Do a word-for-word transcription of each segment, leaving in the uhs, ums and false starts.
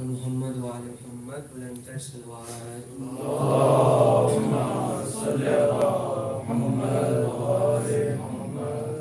محمد وآل محمد بلندتر صلوات اللہم صلی علی محمد وآل محمد.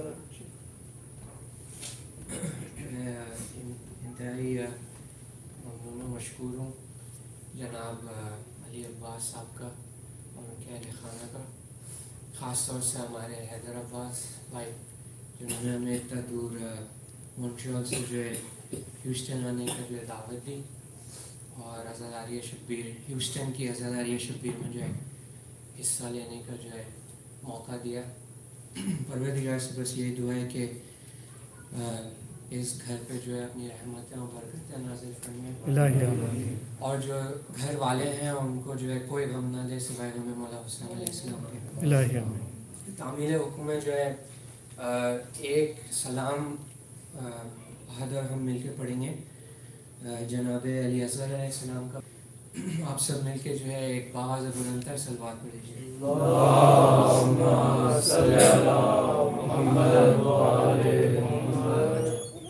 میں انتہائی ممنون و مشکور ہوں جناب علی عباس صاحب کا اور ان کے اہل خانہ کا، خاص طور سے ہمارے حیدر عباس بھائی جنہوں نے ہمیں اتنا دور مونٹریال سے جو ہے ہیوسٹن آنے کا جو ہے دعوت دی، اور عزاداریہ شبیر ہیوسٹن کی عزاداریہ شبیر میں جو ہے حصہ لینے کا جو ہے موقع دیا. پروردگار سے بس یہی دعا ہے کہ اس گھر پہ جو ہے اپنی رحمتیں اور برکتیں نازل فرمائے، اور جو گھر والے ہیں ان کو جو ہے کوئی غم نہ دے سوائے غم مولا حسین علیہ السلام کے. تعمیل حکم میں جو ہے ایک سلام حضر ہم مل کے پڑھیں گے جناب علی اصغر علیہ السلام کا. آپ سب مل کے جو ہے ایک باواز بلندتر صلوات پڑھ لیجیے. اللہم صلی علی محمد وآل محمد.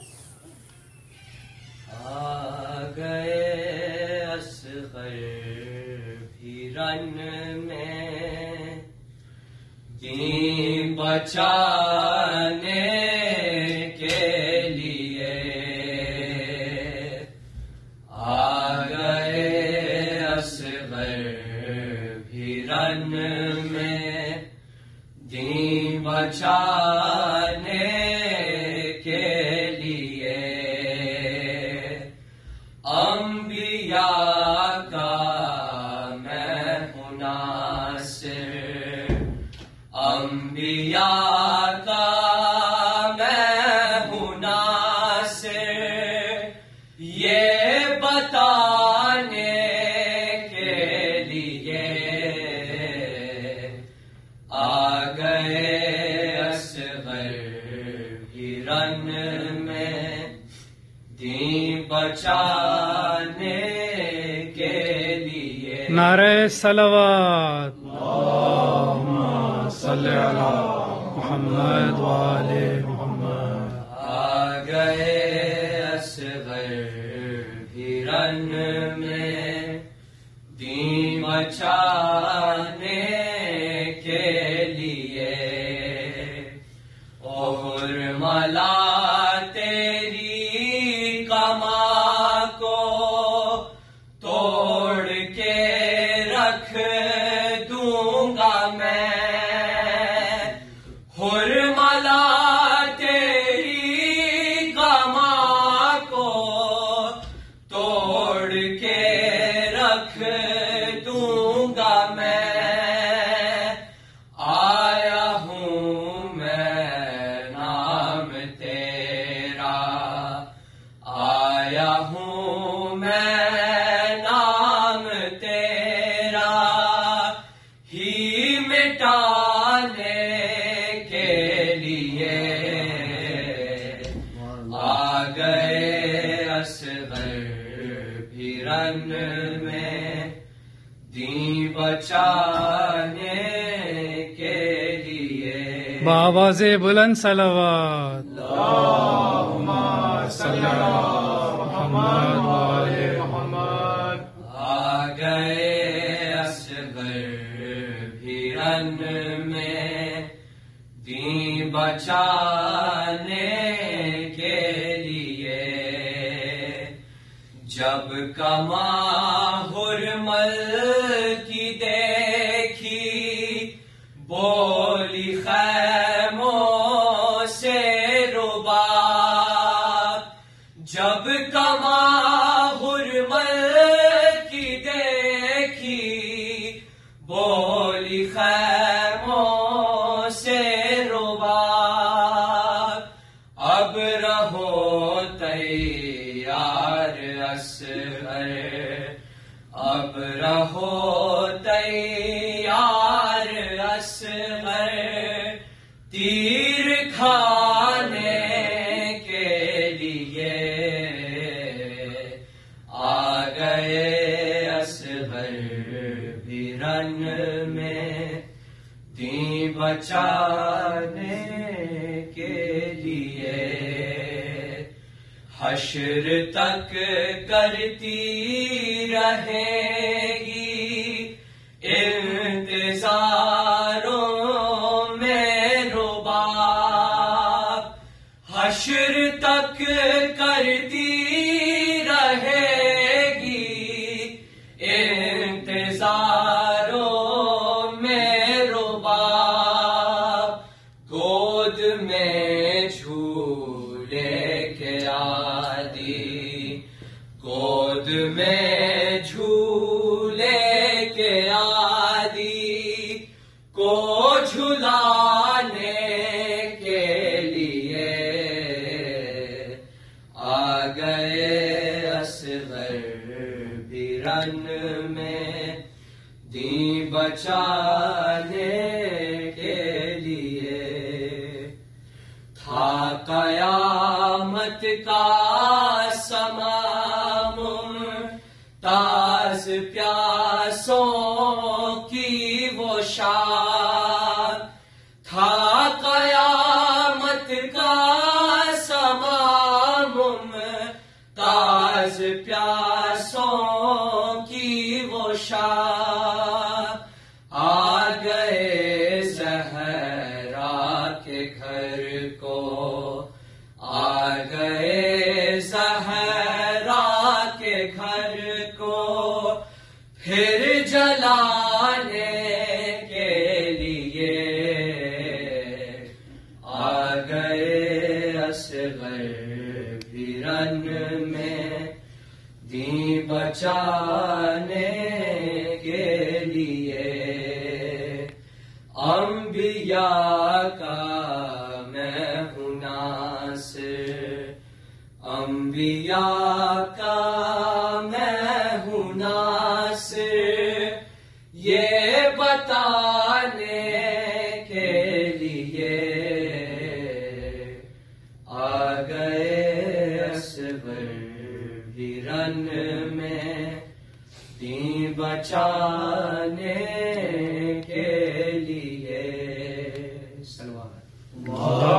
آ گئے اصغر بھی رن میں دین بچانے کے لیے، آ گئے اصغر بھی رن میں دین بچانے کے لیے. انبیاء کا میں ہوں ناصر، انبیاء کا میں ہوں ناصر، یہ بتانے کے لیے آ گئے اصغر بھی رن میں دین بچانے کے لیے. نعرہ صلوات. اللہم صلی علی محمد وآل محمد. آ گئے اصغر بھی رن میں دین بچانے کے لیے. اور ملا تیری کما کو توڑ کے رکھ دوں گا میں. حرملا تیری کما کو توڑ کے رکھ دوں گا میں. آیا ہوں میں نام تیرا، آیا ہوں میں نام تیرا ہی مٹانے کے لیے. آ گئے اصغر بھی رن میں دین بچانے کے لیے. بآواز بلند صلوات. اللہم صلی علی محمد وآل محمد. آ گئے اصغر بھی رن میں دین بچانے کے لیے. جب کما حرمل کی دیکھی بولی خیموں سے ربات. جب کما حرمل کی دیکھی بولی خیموں سے ربات. اب رہو تیار اصغر، اب رہو تیار اصغر، تیر کھانے کے لیے. آ گئے اصغر بھی رن میں دین بچانے کے لیے. حشر تک کرتی رہے گی انتظاروں میں رباب، حشر تک کرتی رہے گی انتظاروں میں رباب، گود میں جھولے کے عادی، گود میں جھولے کے عادی کو جھلانے کے لیے آ گئے اصغر بھی رن میں دین بچانے کے لیے، تھا قیامت کا سما ممتاز پیاسوں کی وہ شام، تھا قیامت کا سما ممتاز پیاسوں کی وہ شام، آ گئے زہرا کے گھر کو، آ گئے زہرا کے گھر کو پھر جلانے کے لیے آ گئے اصغر بھی رن میں دین بچانے کے لیے، انبیاء کا میں ہوں ناصر، انبیاء کا میں ہوں ناصر، یہ بتانے کے لیے آ گئے اصغر بھی رن میں دین بچانے کے لیے۔ سلوات